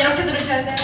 이렇게 들으셔야 돼요.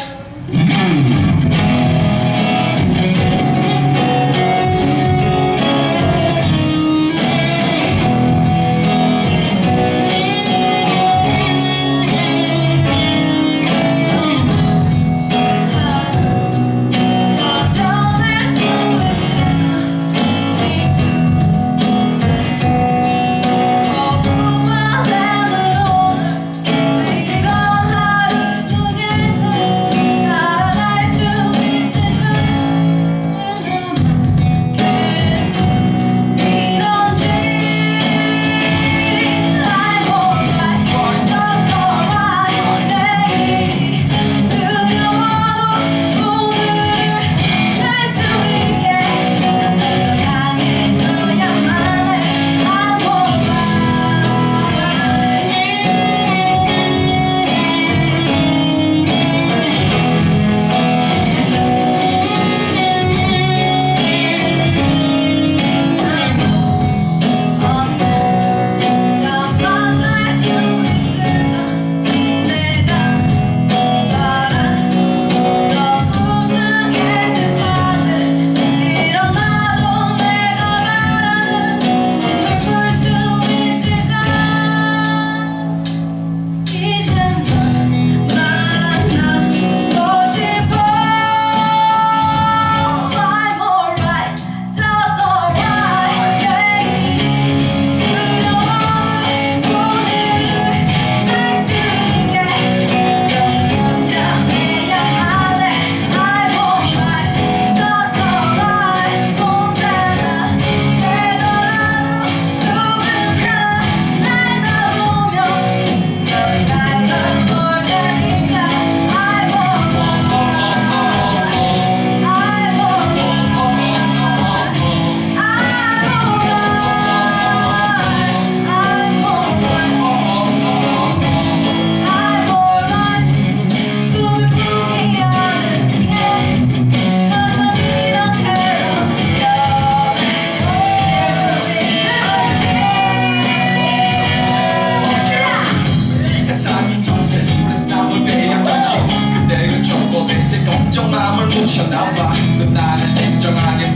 걱정 마음을 묻혀나봐 넌 나를 인정하게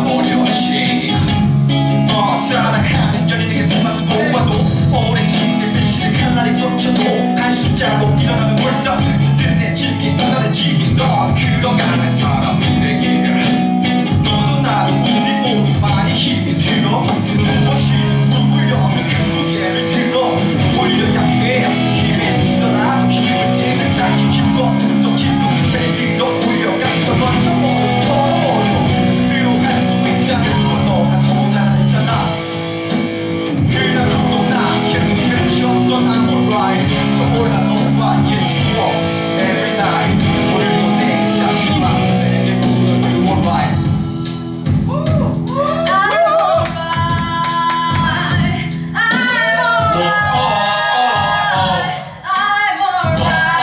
떠나버렸지 사랑하는 연인에게 살맛을 보아도 오랜 시간의 배신의 칼날이 겹쳐도 한숨 자고 일어나면 벌떡 그들은 내 질긴 떠나는 질긴 넌 그런가는 사람들에게 너도 나도 우리 모두 많이 힘이 들어 무엇이 누구려면 그 무게를 들어 올려 약해 힘에 부치더라도 힘을 제작 자기 힘껏 또 힘껏 제대로 올려 같이 더 던져버려서 털어버려 스스로 할 수 있다는 걸 너가 더 잘 알잖아 그날 후로 나 계속 외쳤던 I'm alright 떠올라 너와 예치워 every night 오늘도 내 자신만 내게 불러 You alright I'm alright.